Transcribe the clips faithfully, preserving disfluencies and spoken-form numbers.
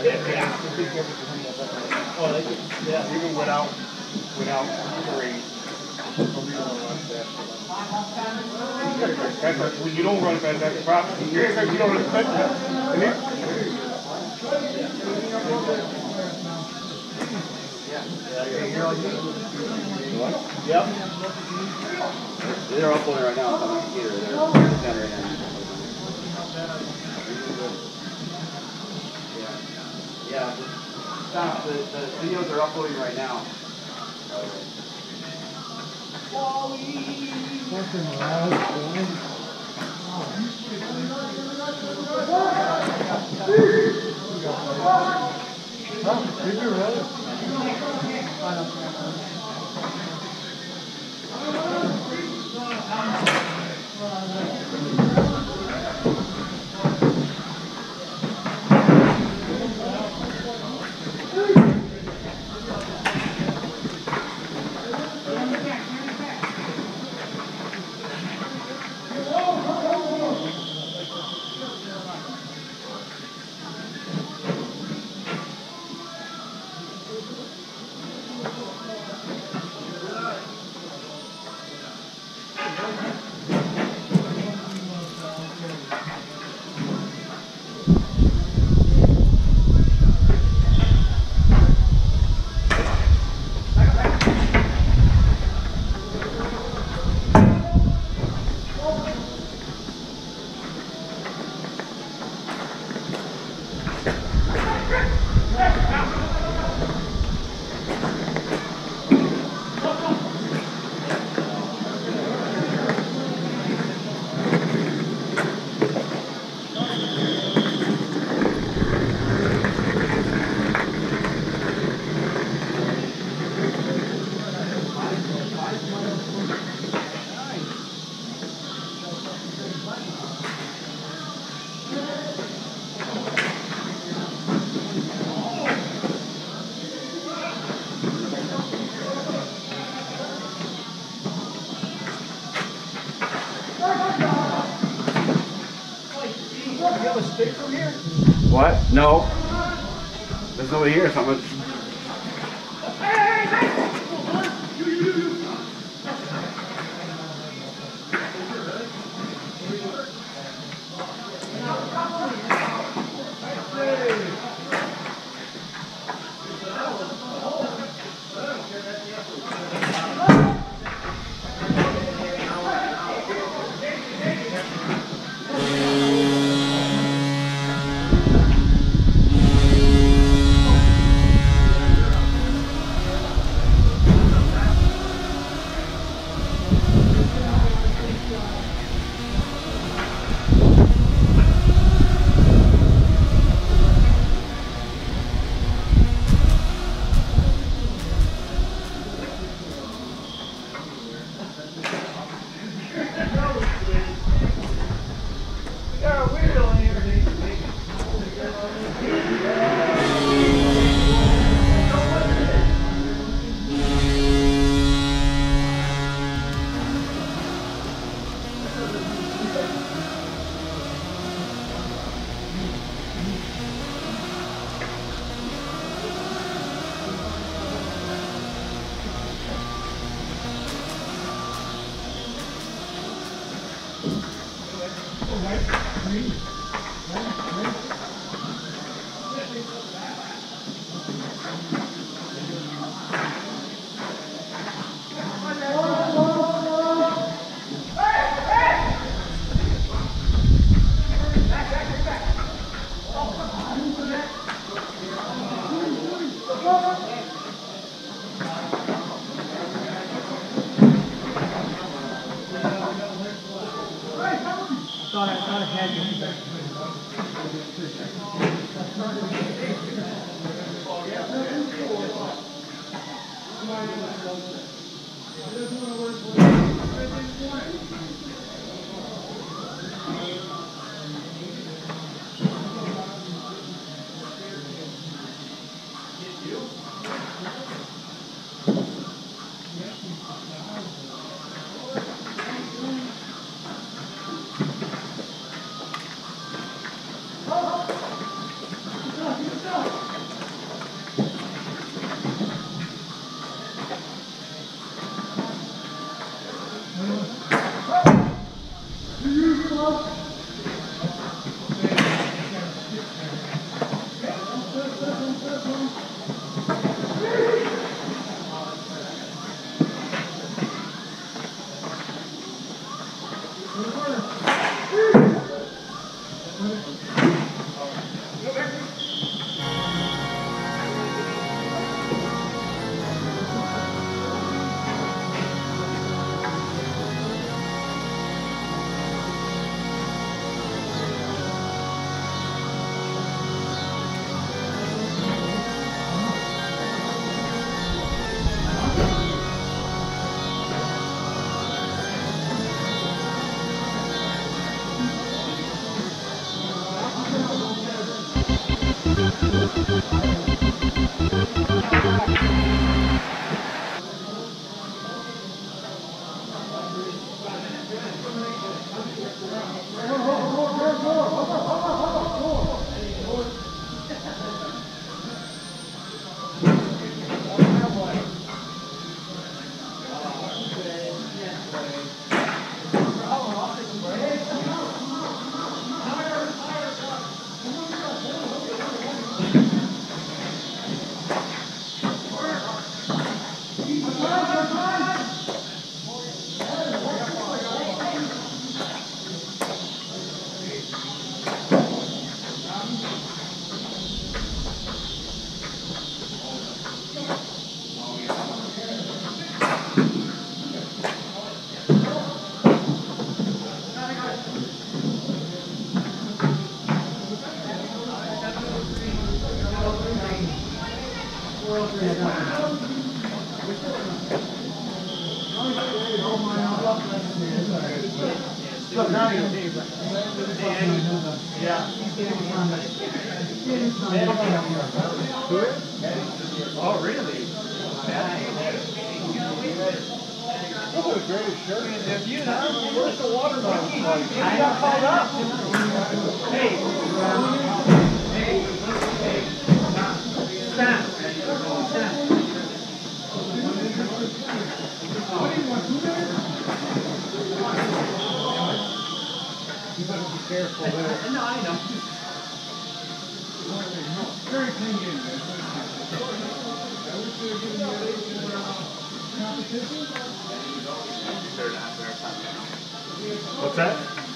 Oh, they could, yeah, even without, without three. When you don't run fast, that's the problem. You don't run fast. Yep. They're uploading right now on my computer. They're done right now. Yeah. Yeah. Stop. The, the videos are uploading right now. Something loud. Huh? Did you really? What? No. There's nobody here, so I'm gonna... Go! Look, now you're yeah. Oh, really? This is the greatest shirt. If you know, where's the watermelon? You got called up. Hey. Hey. Hey. Stop. Stop. What do you want to do there? You better be careful there. No, I know. Very clean game, man. I wish they were giving you a competition. What's that?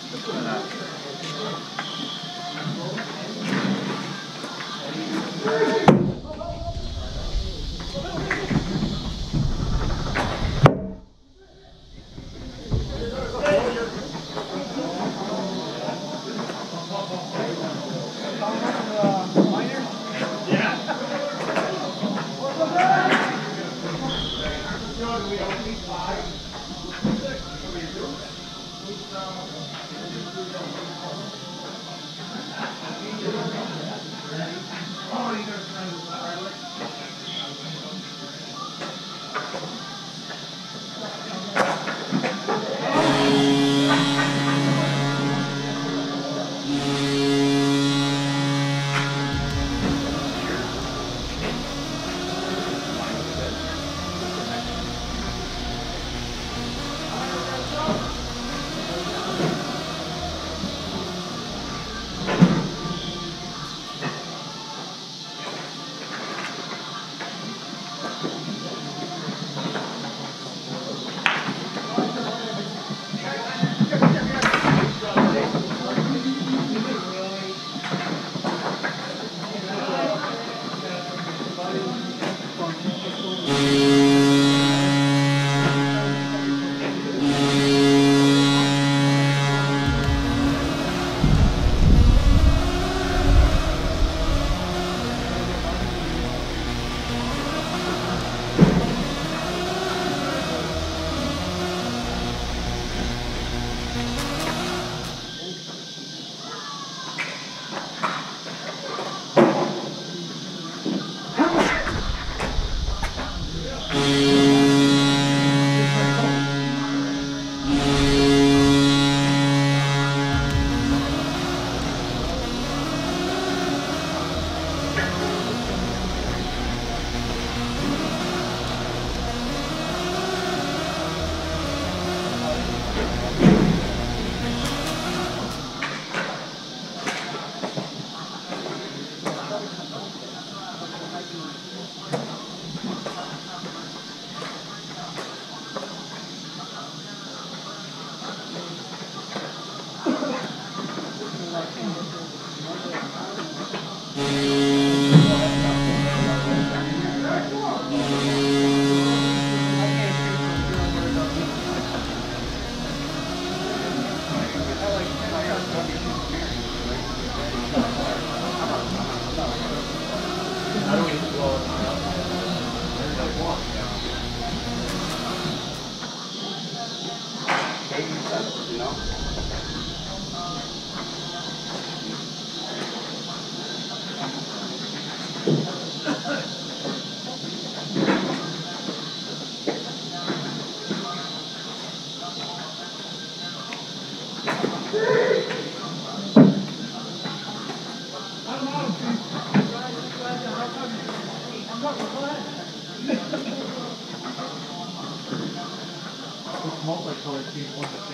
Multicolored piece on the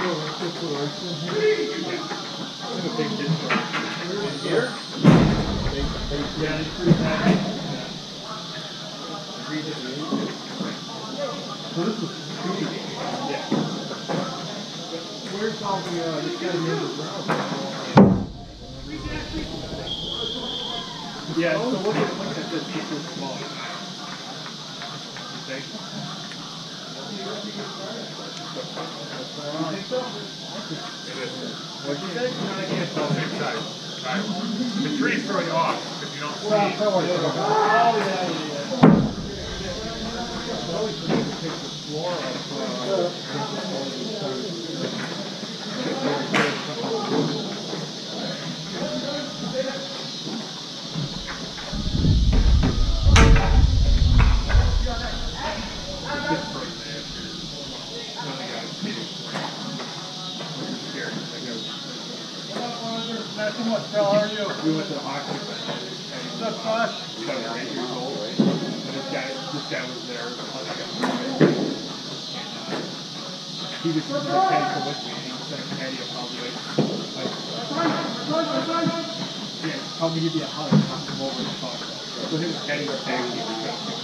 a big dish. Here? Yeah, it's pretty bad. So this is sweet. Yeah. Where's all the, uh, this guy in the ground? Yeah, so look at, look at this, this is small. You think? What'd you say? No, I can't tell the inside. The trees throw you off if you don't see it. Oh, yeah, yeah, yeah. Always need to take the floor off. Not too much, Phil. How are you? We went to the hockey event. What's up, Josh? He's like eight years old, right? And this guy, this guy was there. And, uh, he was just like Kenny with me, and he said Kenny will probably like, like, yeah, probably give you a hug and come over and talk about it. So him and Kenny were tagging him.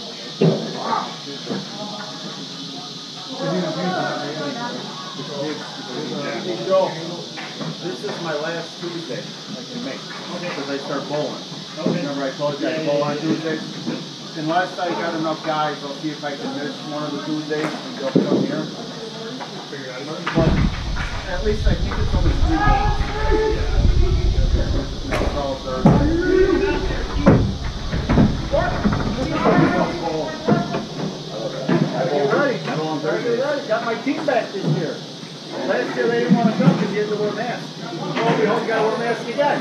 This is my last Tuesday I can make, because I start bowling. Okay. Remember I told you I bowl on Tuesdays? Unless I got enough guys, I'll see if I can miss one of the Tuesdays and go come here. Figure out it. But at least I think it's only three games. That's all Thursday. I'm ready. I bowl on Thursdays. Got my team back this year. Last year they didn't want to come because you had to wear a mask. Oh, we all got to wear a mask again.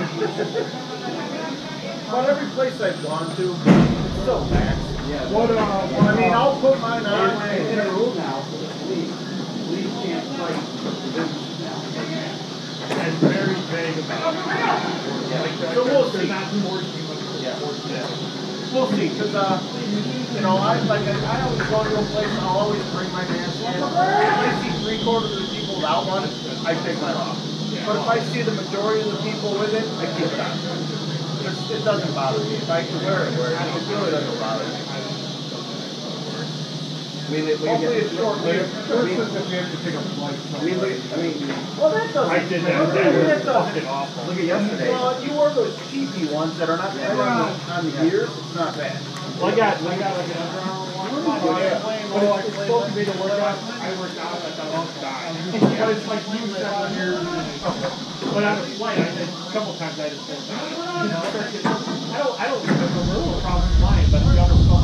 But every place I've gone to, it's still mask. Yeah. What, uh, I mean, I'll put mine on in a rule now for this league. League can't fight the business now. And very vague about it. Yeah. Like, So we'll see. Not forcing what the Yeah. force is. We'll see, because, uh, you know, I like I, I always go to a place and I'll always bring my mask in. If I see three quarters of the people without one, I take mine off. But if I see the majority of the people with it, I keep it on. It's, it doesn't bother me. If I can wear it, wear it. It really doesn't bother me. I mean, it, we Hopefully get, it's short we, lived. we, First is if we have to take a flight. I mean, look, I mean, well, that doesn't. I did that. Look That at was that doesn't. fucking awful. Look at yesterday. Well, you wore those cheapy ones that are not right on the, on the ears. It's not bad. Well, I got, I got like an Under Armour one. Oh, yeah. But it's supposed to be the workout. I worked out, I thought, oh, die. But it's like you seven years. But on the flight, I did, a couple times I just pulled out. You know, I don't, I don't have a little problem flying, but the other stuff